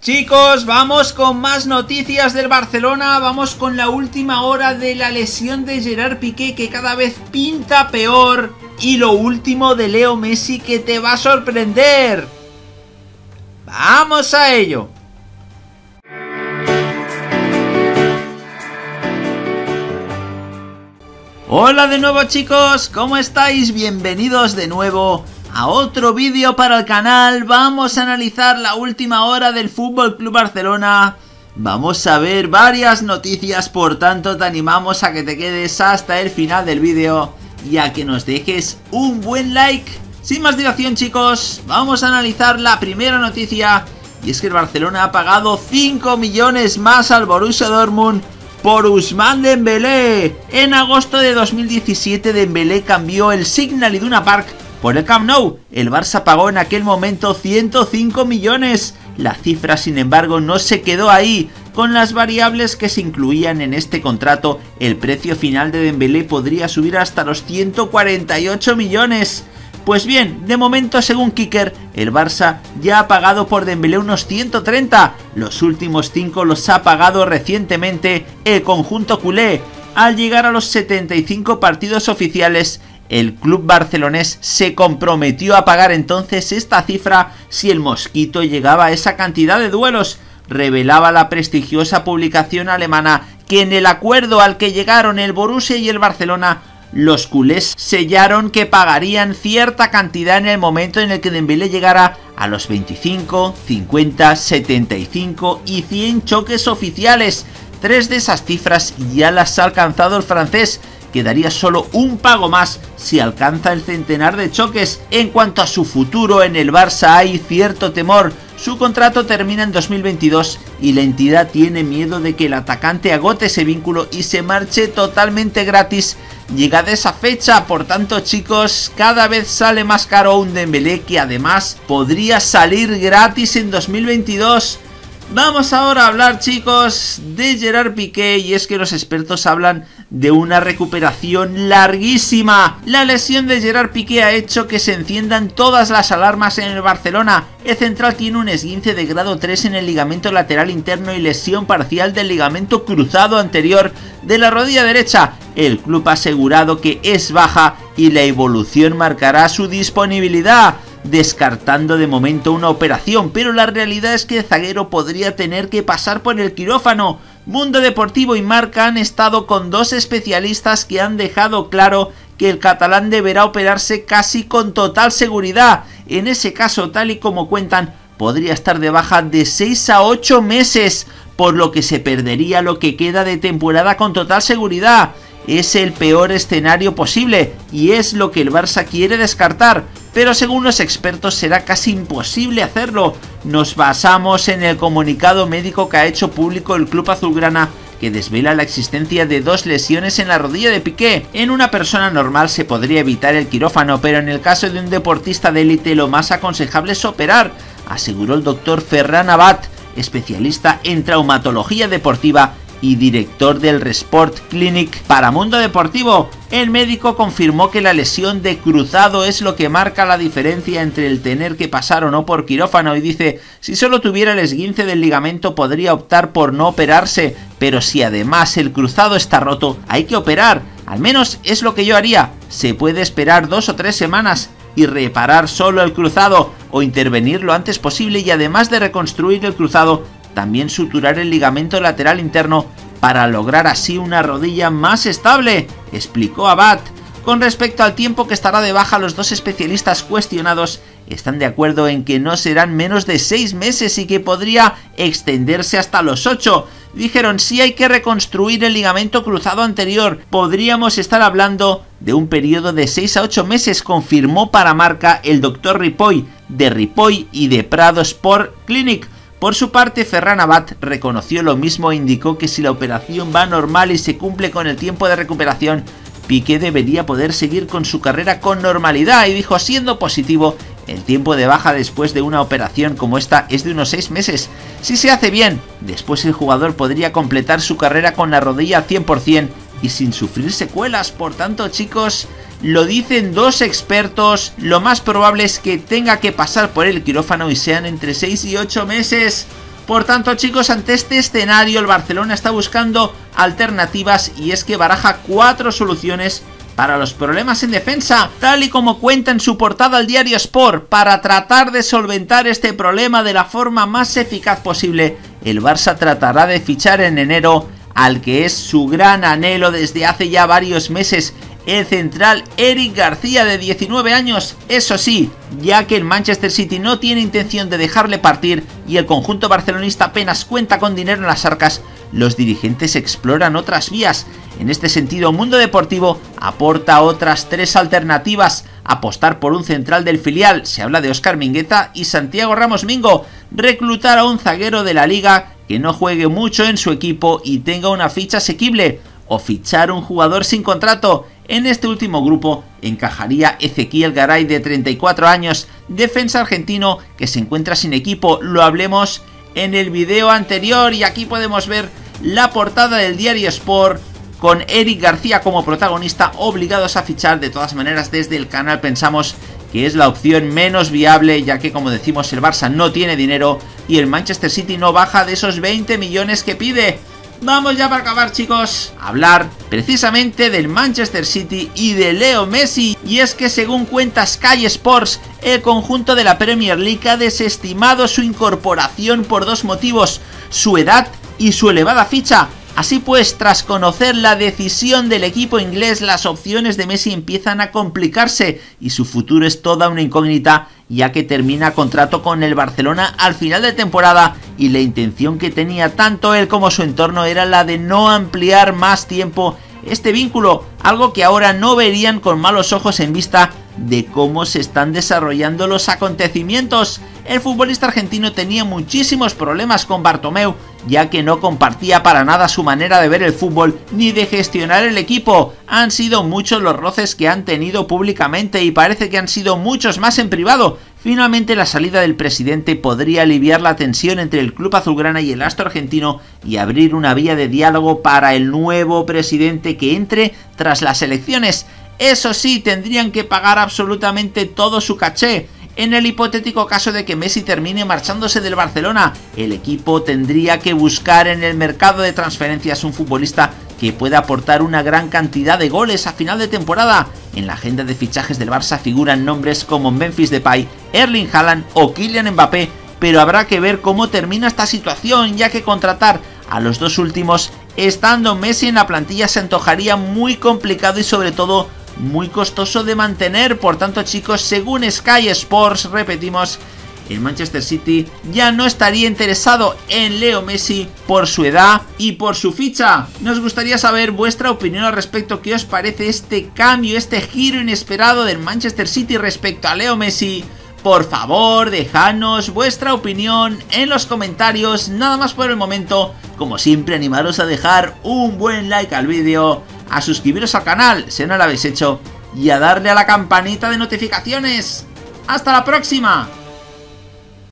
Chicos, vamos con más noticias del Barcelona, vamos con la última hora de la lesión de Gerard Piqué que cada vez pinta peor y lo último de Leo Messi que te va a sorprender. ¡Vamos a ello! Hola de nuevo chicos, ¿cómo estáis? Bienvenidos de nuevo a otro vídeo para el canal. Vamos a analizar la última hora del FC Barcelona. Vamos a ver varias noticias, por tanto te animamos a que te quedes hasta el final del vídeo y a que nos dejes un buen like. Sin más dilación chicos, vamos a analizar la primera noticia, y es que el Barcelona ha pagado 5 millones más al Borussia Dortmund por Ousmane Dembélé. En agosto de 2017 Dembélé cambió el Signal Iduna Park por el Camp Nou. El Barça pagó en aquel momento 105 millones. La cifra, sin embargo, no se quedó ahí. Con las variables que se incluían en este contrato, el precio final de Dembélé podría subir hasta los 148 millones. Pues bien, de momento, según Kicker, el Barça ya ha pagado por Dembélé unos 130. Los últimos 5 los ha pagado recientemente el conjunto culé. Al llegar a los 75 partidos oficiales, el club barcelonés se comprometió a pagar entonces esta cifra si el Mosquito llegaba a esa cantidad de duelos. Revelaba la prestigiosa publicación alemana que en el acuerdo al que llegaron el Borussia y el Barcelona, los culés sellaron que pagarían cierta cantidad en el momento en el que Dembélé llegara a los 25, 50, 75 y 100 choques oficiales. 3 de esas cifras ya las ha alcanzado el francés. Quedaría solo un pago más si alcanza el centenar de choques. En cuanto a su futuro en el Barça hay cierto temor. Su contrato termina en 2022 y la entidad tiene miedo de que el atacante agote ese vínculo y se marche totalmente gratis llegada esa fecha. Por tanto chicos, cada vez sale más caro un Dembélé que además podría salir gratis en 2022. Vamos ahora a hablar chicos de Gerard Piqué, y es que los expertos hablan de una recuperación larguísima. La lesión de Gerard Piqué ha hecho que se enciendan todas las alarmas en el Barcelona. El central tiene un esguince de grado 3 en el ligamento lateral interno y lesión parcial del ligamento cruzado anterior de la rodilla derecha. El club ha asegurado que es baja y la evolución marcará su disponibilidad, descartando de momento una operación, pero la realidad es que el zaguero podría tener que pasar por el quirófano. Mundo Deportivo y Marca han estado con 2 especialistas que han dejado claro que el catalán deberá operarse casi con total seguridad. En ese caso, tal y como cuentan, podría estar de baja de 6 a 8 meses, por lo que se perdería lo que queda de temporada con total seguridad. Es el peor escenario posible y es lo que el Barça quiere descartar, pero según los expertos será casi imposible hacerlo. Nos basamos en el comunicado médico que ha hecho público el club azulgrana, que desvela la existencia de 2 lesiones en la rodilla de Piqué. En una persona normal se podría evitar el quirófano, pero en el caso de un deportista de élite lo más aconsejable es operar, aseguró el doctor Ferran Abad, especialista en traumatología deportiva y director del Resport Clinic para Mundo Deportivo. El médico confirmó que la lesión de cruzado es lo que marca la diferencia entre el tener que pasar o no por quirófano, y dice: si solo tuviera el esguince del ligamento podría optar por no operarse, pero si además el cruzado está roto hay que operar. Al menos es lo que yo haría. Se puede esperar 2 o 3 semanas y reparar solo el cruzado, o intervenir lo antes posible y además de reconstruir el cruzado, también suturar el ligamento lateral interno para lograr así una rodilla más estable, explicó Abad. Con respecto al tiempo que estará de baja, los 2 especialistas cuestionados están de acuerdo en que no serán menos de 6 meses y que podría extenderse hasta los 8. Dijeron: si hay que reconstruir el ligamento cruzado anterior, podríamos estar hablando de un periodo de 6 a 8 meses, confirmó para Marca el doctor Ripoll, de Ripoll y de Prado Sport Clinic. Por su parte, Ferran Abad reconoció lo mismo e indicó que si la operación va normal y se cumple con el tiempo de recuperación, Piqué debería poder seguir con su carrera con normalidad, y dijo: siendo positivo, el tiempo de baja después de una operación como esta es de unos 6 meses. Si se hace bien, después el jugador podría completar su carrera con la rodilla al 100% y sin sufrir secuelas. Por tanto, chicos, lo dicen 2 expertos, lo más probable es que tenga que pasar por el quirófano y sean entre 6 y 8 meses. Por tanto, chicos, ante este escenario el Barcelona está buscando alternativas y es que baraja 4 soluciones para los problemas en defensa, tal y como cuenta en su portada el diario Sport. Para tratar de solventar este problema de la forma más eficaz posible, el Barça tratará de fichar en enero al que es su gran anhelo desde hace ya varios meses, el central Eric García, de 19 años, eso sí, ya que el Manchester City no tiene intención de dejarle partir y el conjunto barcelonista apenas cuenta con dinero en las arcas, los dirigentes exploran otras vías. En este sentido, Mundo Deportivo aporta otras 3 alternativas: apostar por un central del filial, se habla de Óscar Mingueza y Santiago Ramos Mingo, reclutar a un zaguero de la liga que no juegue mucho en su equipo y tenga una ficha asequible, o fichar un jugador sin contrato. En este último grupo encajaría Ezequiel Garay, de 34 años, defensa argentino que se encuentra sin equipo. Lo hablemos en el video anterior y aquí podemos ver la portada del diario Sport con Eric García como protagonista, obligados a fichar. De todas maneras, desde el canal pensamos que es la opción menos viable, ya que, como decimos, el Barça no tiene dinero y el Manchester City no baja de esos 20 millones que pide. Vamos ya para acabar, chicos, a hablar precisamente del Manchester City y de Leo Messi. Y es que, según cuenta Sky Sports, el conjunto de la Premier League ha desestimado su incorporación por 2 motivos: su edad y su elevada ficha. Así pues, tras conocer la decisión del equipo inglés, las opciones de Messi empiezan a complicarse y su futuro es toda una incógnita, ya que termina contrato con el Barcelona al final de temporada y la intención que tenía tanto él como su entorno era la de no ampliar más tiempo este vínculo, algo que ahora no verían con malos ojos en vista de cómo se están desarrollando los acontecimientos. El futbolista argentino tenía muchísimos problemas con Bartomeu, ya que no compartía para nada su manera de ver el fútbol ni de gestionar el equipo. Han sido muchos los roces que han tenido públicamente y parece que han sido muchos más en privado. Finalmente, la salida del presidente podría aliviar la tensión entre el club azulgrana y el astro argentino y abrir una vía de diálogo para el nuevo presidente que entre tras las elecciones. Eso sí, tendrían que pagar absolutamente todo su caché. En el hipotético caso de que Messi termine marchándose del Barcelona, el equipo tendría que buscar en el mercado de transferencias un futbolista que pueda aportar una gran cantidad de goles a final de temporada. En la agenda de fichajes del Barça figuran nombres como Memphis Depay, Erling Haaland o Kylian Mbappé, pero habrá que ver cómo termina esta situación, ya que contratar a los dos últimos estando Messi en la plantilla se antojaría muy complicado y sobre todo muy costoso de mantener. Por tanto, chicos, según Sky Sports, repetimos, el Manchester City ya no estaría interesado en Leo Messi por su edad y por su ficha. Nos gustaría saber vuestra opinión al respecto. ¿Qué os parece este cambio, este giro inesperado del Manchester City respecto a Leo Messi? Por favor, dejadnos vuestra opinión en los comentarios. Nada más por el momento. Como siempre, animaros a dejar un buen like al vídeo, a suscribiros al canal si no lo habéis hecho y a darle a la campanita de notificaciones. ¡Hasta la próxima!